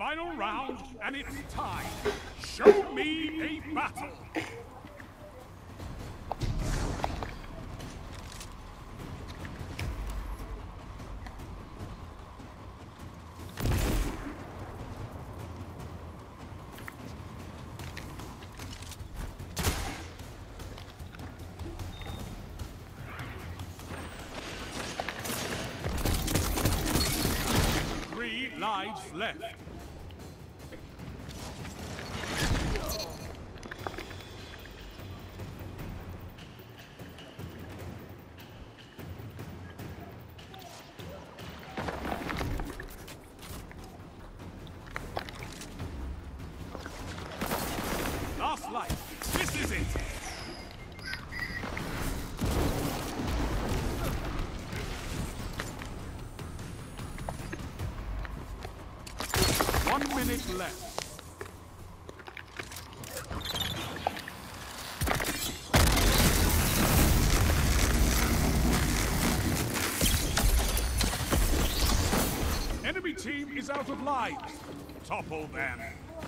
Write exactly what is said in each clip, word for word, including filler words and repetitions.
Final round, and it's time. Show me a battle. Three lives left. Last life. This is it. One minute left. Enemy team is out of lives. Topple them.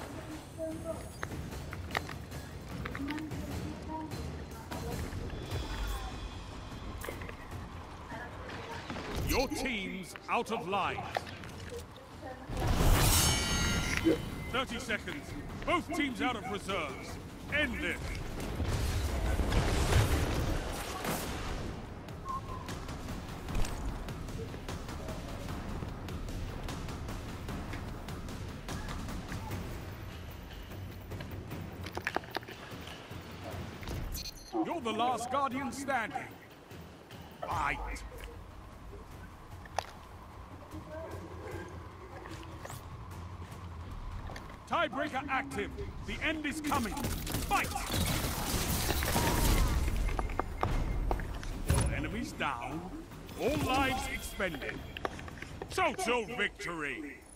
Your team's out of lives. thirty seconds. Both teams out of reserves. End this. You're the last Guardian standing. Fight. Tiebreaker active. The end is coming. Fight! All enemies down. All lives expended. Total victory!